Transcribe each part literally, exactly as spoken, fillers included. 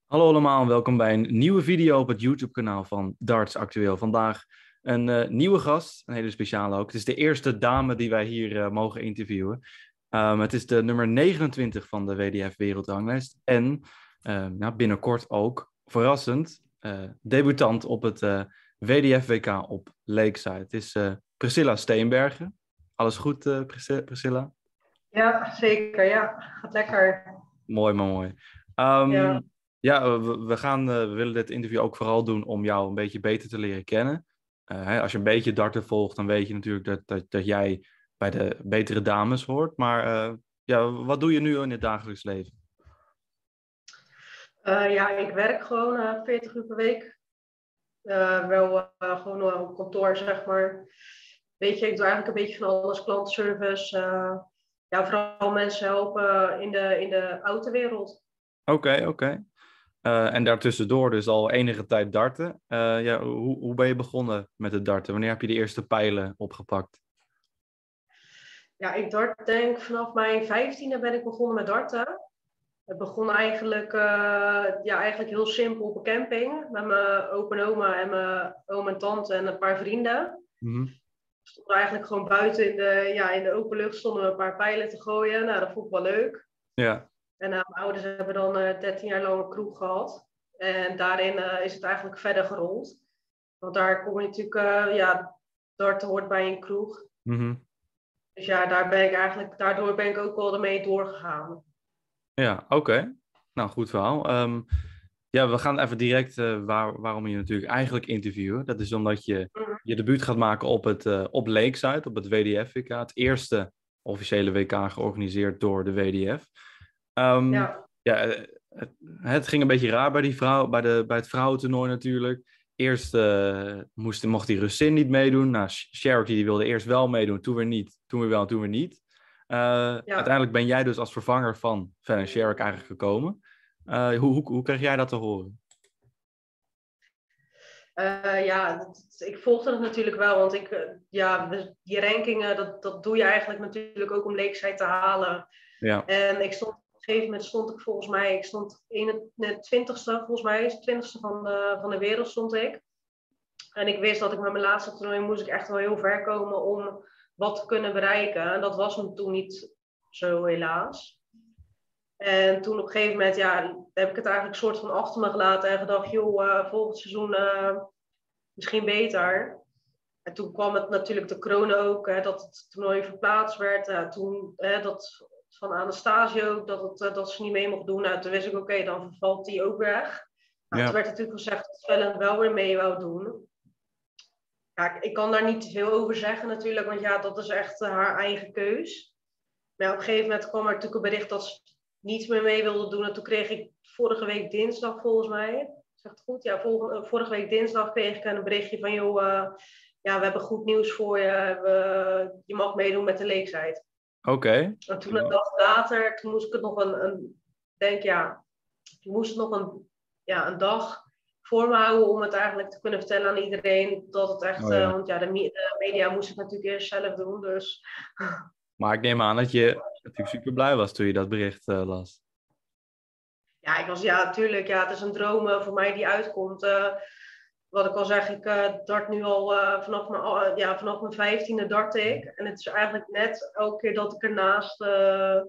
Hallo allemaal en welkom bij een nieuwe video op het YouTube-kanaal van Darts Actueel. Vandaag een eh, nieuwe gast, een hele speciale ook. Het is de eerste dame die wij hier eh, mogen interviewen. Um, het is de nummer negenentwintig van de W D F Wereldranglijst. En uh, nou, binnenkort ook, verrassend, uh, debutant op het uh, W D F W K op Lakeside. Het is uh, Priscilla Steenbergen. Alles goed, uh, Pris- Priscilla? Ja, zeker. Ja, gaat lekker. Mooi, mooi, mooi. Um, Ja, ja, we, we gaan, uh, we willen dit interview ook vooral doen om jou een beetje beter te leren kennen. Uh, hè, als je een beetje darten volgt, dan weet je natuurlijk dat, dat, dat jij bij de betere dames hoort. Maar uh, ja, wat doe je nu in het dagelijks leven? Eh, ja, ik werk gewoon uh, veertig uur per week. Eh, wel uh, gewoon uh, op kantoor, zeg maar. Weet je, ik doe eigenlijk een beetje van alles, klantenservice. Uh, ja, vooral mensen helpen in de, in de autowereld. Oké, oké. Okay. Uh, en daartussendoor dus al enige tijd darten. Uh, ja, hoe, hoe ben je begonnen met het darten? Wanneer heb je de eerste pijlen opgepakt? Ja, ik dart denk vanaf mijn vijftiende ben ik begonnen met darten. Het begon eigenlijk, uh, ja, eigenlijk heel simpel op een camping. Met mijn opa en oma en mijn oom en tante en een paar vrienden. Mm-hmm. Stonden eigenlijk gewoon buiten in de, ja, in de open lucht stonden we een paar pijlen te gooien. Nou, dat vond ik wel leuk. Ja. En uh, mijn ouders hebben dan uh, dertien jaar lang een kroeg gehad. En daarin uh, is het eigenlijk verder gerold. Want daar kom je natuurlijk, uh, ja, dart hoort bij een kroeg. Mm-hmm. Dus ja, daar ben ik eigenlijk, daardoor ben ik ook wel ermee doorgegaan. Ja, oké. Okay. Nou, goed verhaal. Um, ja, we gaan even direct uh, waar, waarom je natuurlijk eigenlijk interviewen. Dat is omdat je Mm-hmm. je debuut gaat maken op, het, uh, op Lakeside, op het W D F W K. Het eerste officiële W K georganiseerd door de W D F. Um, Ja, ja, het, het ging een beetje raar bij, die vrouw, bij, de, bij het vrouwentoernooi natuurlijk. Eerst uh, moest, mocht die Russin niet meedoen. Nou, Cherokee die wilde eerst wel meedoen, toen weer niet. Toen weer wel, toen weer niet. Uh, ja. uiteindelijk ben jij dus als vervanger van Fallon Sherrock eigenlijk gekomen. Uh, hoe, hoe, hoe kreeg jij dat te horen? Uh, ja, dat, ik volgde het natuurlijk wel, want ik, uh, ja, die rankingen, dat, dat doe je eigenlijk natuurlijk ook om leeftijd te halen. Ja. En ik stond, op een gegeven moment stond ik volgens mij, ik stond eenentwintigste volgens mij, twintigste van de, van de wereld stond ik. En ik wist dat ik met mijn laatste toernooi moest ik echt wel heel ver komen om wat te kunnen bereiken. En dat was me toen niet zo, helaas. En toen op een gegeven moment, ja, heb ik het eigenlijk een soort van achter me gelaten en gedacht, joh, uh, volgend seizoen uh, misschien beter. En toen kwam het natuurlijk de corona ook, hè, dat het toernooi verplaatst werd. Uh, toen hè, dat van Anastasia ook, dat, het, uh, dat ze niet mee mocht doen. Nou, toen wist ik, oké, okay, dan vervalt die ook weg. Nou, toen Ja. werd natuurlijk gezegd dat Fallon wel weer mee wou doen. Ja, ik, ik kan daar niet te veel over zeggen natuurlijk, want ja, dat is echt uh, haar eigen keus. Maar op een gegeven moment kwam er natuurlijk een bericht dat ze niet meer mee wilde doen. En toen kreeg ik vorige week dinsdag volgens mij, zegt het goed? Ja, vorige, vorige week dinsdag kreeg ik een berichtje van, joh, uh, ja, we hebben goed nieuws voor je. We, je mag meedoen met de leeftijd. Oké. Okay. En toen een dag later, toen moest ik het nog een, een denk ja, toen moest het nog een, ja, een dag voor me houden om het eigenlijk te kunnen vertellen aan iedereen dat het echt, Oh uh, ja. want ja, de, de media moest het natuurlijk eerst zelf doen, dus... Maar ik neem aan dat je natuurlijk super blij was toen je dat bericht uh, las. Ja, ik was, ja, natuurlijk, ja, het is een droom uh, voor mij die uitkomt. Uh, wat ik al zeg, ik uh, dart nu al uh, vanaf, mijn, uh, ja, vanaf mijn vijftiende dart ik. En het is eigenlijk net elke keer dat ik ernaast uh,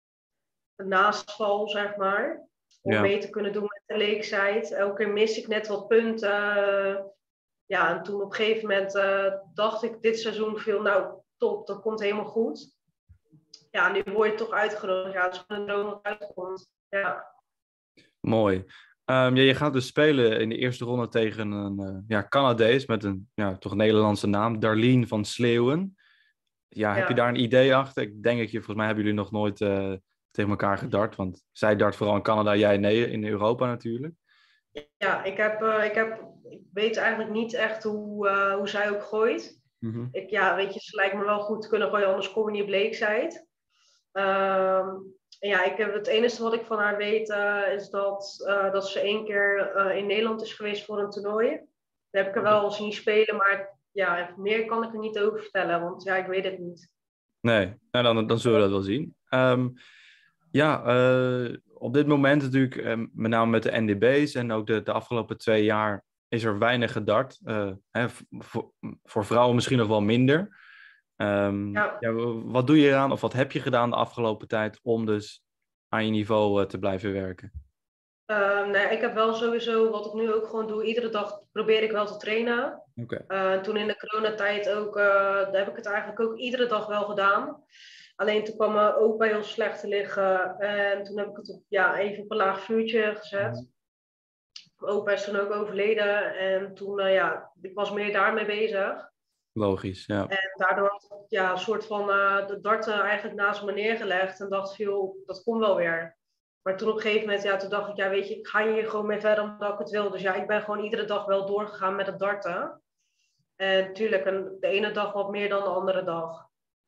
naast val, zeg maar. Om Ja. mee te kunnen doen met de leekzijd. Elke keer mis ik net wat punten. Uh, ja, en toen op een gegeven moment uh, dacht ik dit seizoen veel, nou top, dat komt helemaal goed. Ja, nu word je toch uitgenodigd. Ja, het is gewoon een droom dat uitkomt. Ja. Mooi. Um, ja, je gaat dus spelen in de eerste ronde tegen een uh, ja, Canadees met een ja, toch Nederlandse naam, Darlene van Sleeuwen. Ja, heb je daar Ja. een idee achter? Ik denk dat je, volgens mij hebben jullie nog nooit uh, tegen elkaar gedart, want zij dart vooral in Canada, jij nee, in Europa natuurlijk. Ja, ik, heb, uh, ik, heb, ik weet eigenlijk niet echt hoe, uh, hoe zij ook gooit. Mm-hmm. Ik, ja, weet je, ze lijkt me wel goed te kunnen gooien, anders kom je niet op leeftijd. Um, en ja, ik heb, het enige wat ik van haar weet uh, is dat, uh, dat ze één keer uh, in Nederland is geweest voor een toernooi. Daar heb ik er wel zien spelen, maar ja, meer kan ik er niet over vertellen, want ja, ik weet het niet. Nee, nou, dan, dan zullen we dat wel zien. Um, ja, uh, op dit moment natuurlijk, uh, met name met de N D B's en ook de, de afgelopen twee jaar, is er weinig gedart. Uh, hè, voor, voor vrouwen misschien nog wel minder. Um, Ja. ja, wat doe je eraan, of wat heb je gedaan de afgelopen tijd om dus aan je niveau uh, te blijven werken? Uh, nee, ik heb wel sowieso, wat ik nu ook gewoon doe, iedere dag probeer ik wel te trainen. Okay. Uh, toen in de coronatijd ook, uh, daar heb ik het eigenlijk ook iedere dag wel gedaan. Alleen toen kwam mijn opa heel slecht te liggen en toen heb ik het op, ja, even op een laag vuurtje gezet. Mm. Mijn opa is toen ook overleden en toen, uh, ja, ik was meer daarmee bezig. Logisch, ja. En daardoor had ik ja, een soort van uh, de darten eigenlijk naast me neergelegd en dacht veel, dat komt wel weer. Maar toen op een gegeven moment, ja, toen dacht ik, ja, weet je, ik ga hier gewoon mee verder omdat ik het wil. Dus ja, ik ben gewoon iedere dag wel doorgegaan met het darten. En natuurlijk, de ene dag wat meer dan de andere dag.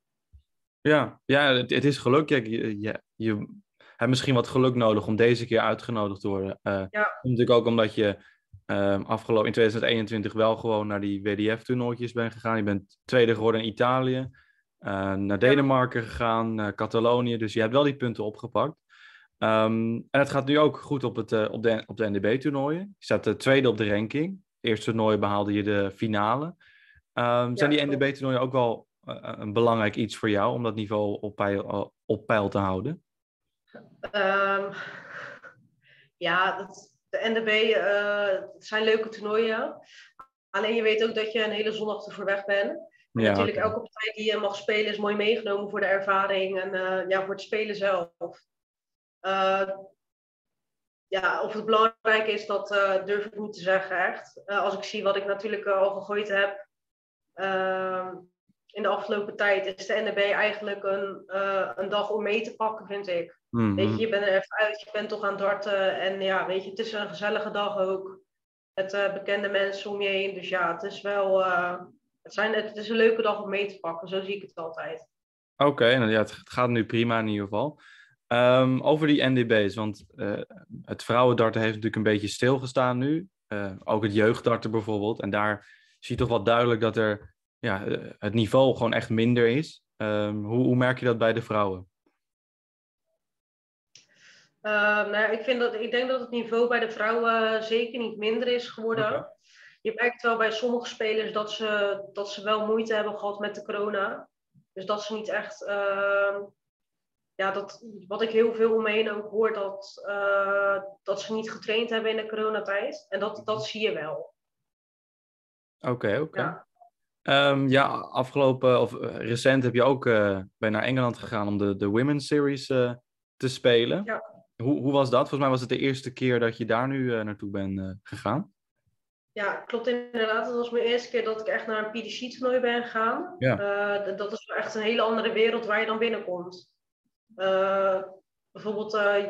Ja, ja het, het is geluk. Ja, je, je, je hebt misschien wat geluk nodig om deze keer uitgenodigd te worden. Uh, ja. Natuurlijk ook omdat je uh, afgelopen in tweeduizend eenentwintig wel gewoon naar die W D F-toernooitjes bent gegaan. Je bent tweede geworden in Italië, uh, naar Denemarken ja. gegaan, naar Catalonië. Dus je hebt wel die punten opgepakt. Um, en het gaat nu ook goed op, het, uh, op de, op de N D B-toernooien. Je staat uh, tweede op de ranking. Eerste toernooi behaalde je de finale. Um, ja, zijn die N D B-toernooien ook wel uh, een belangrijk iets voor jou om dat niveau op peil, op peil te houden? Um, ja, dat, de N D B uh, zijn leuke toernooien. Alleen je weet ook dat je een hele zondag ervoor weg bent. En ja, natuurlijk okay. Elke partij die je mag spelen is mooi meegenomen voor de ervaring en uh, ja, voor het spelen zelf. Uh, ja, of het belangrijk is, dat uh, durf ik niet te zeggen echt. Uh, als ik zie wat ik natuurlijk uh, al gegooid heb uh, in de afgelopen tijd, is de N D B eigenlijk een, uh, een dag om mee te pakken, vind ik. Mm-hmm. Weet je, je bent er even uit, je bent toch aan het darten en ja, weet je, het is een gezellige dag ook. Met uh, bekende mensen om je heen, dus ja, het is wel, uh, het, zijn, het is een leuke dag om mee te pakken, zo zie ik het altijd. Oké, okay, nou ja, het gaat nu prima in ieder geval. Um, over die N D B's, want uh, het vrouwendarten heeft natuurlijk een beetje stilgestaan nu. Uh, ook het jeugddarten bijvoorbeeld. En daar zie je toch wel duidelijk dat er, ja, het niveau gewoon echt minder is. Um, hoe, hoe merk je dat bij de vrouwen? Uh, nou, ik, vind dat, ik denk dat het niveau bij de vrouwen zeker niet minder is geworden. Okay. Je merkt wel bij sommige spelers dat ze, dat ze wel moeite hebben gehad met de corona. Dus dat ze niet echt... Uh, Ja, dat, wat ik heel veel om me heen ook hoor, dat, uh, dat ze niet getraind hebben in de coronatijd. En dat, dat zie je wel. Oké, okay, oké. Okay. Ja. Um, ja, afgelopen, of uh, recent heb je ook uh, ben naar Engeland gegaan om de, de Women's Series uh, te spelen. Ja. Hoe, hoe was dat? Volgens mij was het de eerste keer dat je daar nu uh, naartoe bent uh, gegaan. Ja, klopt inderdaad. Dat was mijn eerste keer dat ik echt naar een P D C-toernooi ben gegaan. Ja. Uh, dat is echt een hele andere wereld waar je dan binnenkomt. Uh, bijvoorbeeld, uh,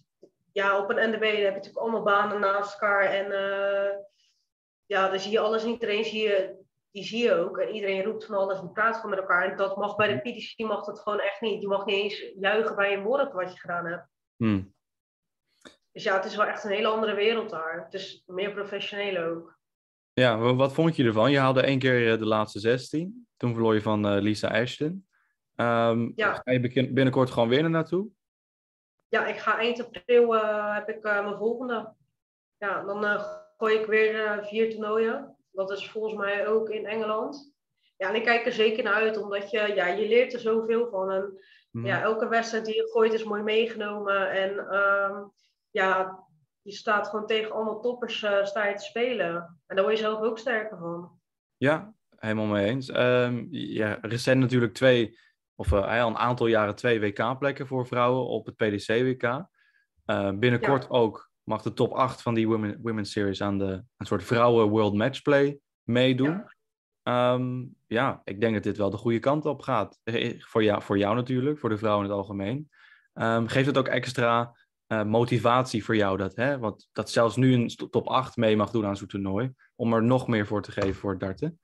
ja, op een N D B heb je natuurlijk allemaal banen naast elkaar. En uh, ja, dan zie je alles en iedereen zie je, die zie je ook. En iedereen roept van alles en praat gewoon met elkaar. En dat mag bij de P D C mag dat gewoon echt niet. Je mag niet eens juichen bij een woord wat je gedaan hebt. Hmm. Dus ja, het is wel echt een hele andere wereld daar. Het is meer professioneel ook. Ja, wat vond je ervan? Je haalde één keer de laatste zestien. Toen verloor je van uh, Lisa Ashton. Um, ja. Ga je binnenkort gewoon weer naartoe? Ja, ik ga eind april uh, heb ik uh, mijn volgende. Ja, dan uh, gooi ik weer uh, vier toernooien. Dat is volgens mij ook in Engeland. Ja, en ik kijk er zeker naar uit, omdat je, ja, je leert er zoveel van. En mm. ja, elke wedstrijd die je gooit is mooi meegenomen. En uh, ja, je staat gewoon tegen allemaal toppers uh, sta je te spelen. En daar word je zelf ook sterker van. Ja, helemaal mee eens. Um, ja, recent natuurlijk twee... Of uh, al een aantal jaren twee W K-plekken voor vrouwen op het P D C-W K. Uh, binnenkort ja. ook mag de top acht van die Women, Women's Series aan de een soort vrouwen World Matchplay meedoen. Ja. Um, ja, ik denk dat dit wel de goede kant op gaat. Voor jou, voor jou natuurlijk, voor de vrouwen in het algemeen. Um, geeft het ook extra uh, motivatie voor jou dat, hè? Want dat zelfs nu een top acht mee mag doen aan zo'n toernooi. Om er nog meer voor te geven voor het darten.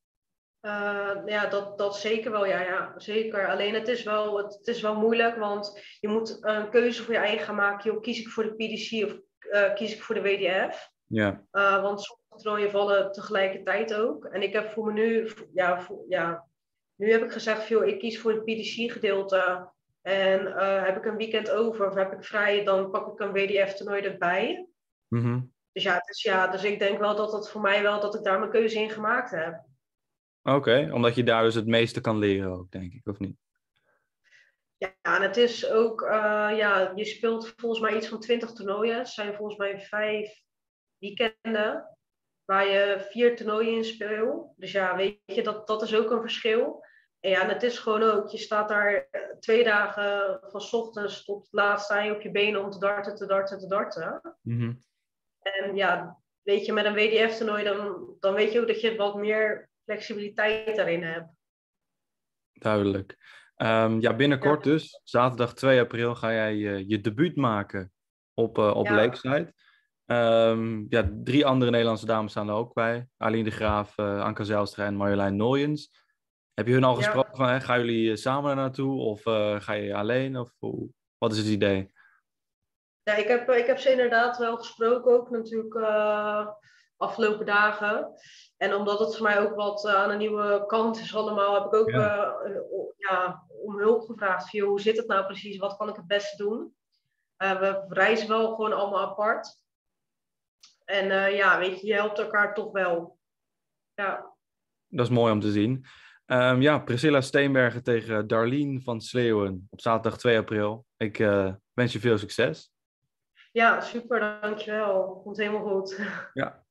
Uh, ja, dat, dat zeker wel, ja, ja, zeker. Alleen het is, wel, het, het is wel moeilijk, want je moet een keuze voor je eigen gaan maken. Joh, kies ik voor de P D C of uh, kies ik voor de W D F? Ja. Uh, want sommige toernooien vallen tegelijkertijd ook. En ik heb voor me nu, ja, voor, ja nu heb ik gezegd, joh, ik kies voor het P D C gedeelte. En uh, heb ik een weekend over of heb ik vrij, dan pak ik een W D F-toernooi erbij. Mm-hmm. Dus ja, dus ja, dus ik denk wel dat dat voor mij wel, dat ik daar mijn keuze in gemaakt heb. Oké, okay, omdat je daar dus het meeste kan leren ook, denk ik, of niet? Ja, en het is ook, uh, ja, je speelt volgens mij iets van twintig toernooien. Het zijn volgens mij vijf weekenden waar je vier toernooien in speelt. Dus ja, weet je, dat, dat is ook een verschil. En ja, en het is gewoon ook, je staat daar twee dagen van 's ochtends tot laat sta je op je benen om te darten, te darten, te darten. Mm-hmm. En ja, weet je, met een W D F-toernooi, dan, dan weet je ook dat je wat meer flexibiliteit daarin hebt. Duidelijk. Um, ja, binnenkort Ja. dus, zaterdag twee april, ga jij uh, je debuut maken op, uh, op Ja. Lakeside. Um, ja, drie andere Nederlandse dames staan er ook bij. Aline de Graaf, uh, Anke Zijlstra en Marjolein Nooyens. Heb je hun al gesproken Ja. van, hè, gaan jullie samen er naartoe of uh, ga je alleen? Of hoe? Wat is het idee? Ja, ik heb, ik heb ze inderdaad wel gesproken, ook natuurlijk uh, afgelopen dagen. En omdat het voor mij ook wat uh, aan een nieuwe kant is allemaal, heb ik ook ja. Uh, ja, om hulp gevraagd. Van, hoe zit het nou precies? Wat kan ik het beste doen? Uh, we reizen wel gewoon allemaal apart. En uh, ja, weet je, je helpt elkaar toch wel. Ja. Dat is mooi om te zien. Um, ja, Priscilla Steenbergen tegen Darlene van Sleeuwen op zaterdag twee april. Ik uh, wens je veel succes. Ja, super, dankjewel. Komt helemaal goed. Ja.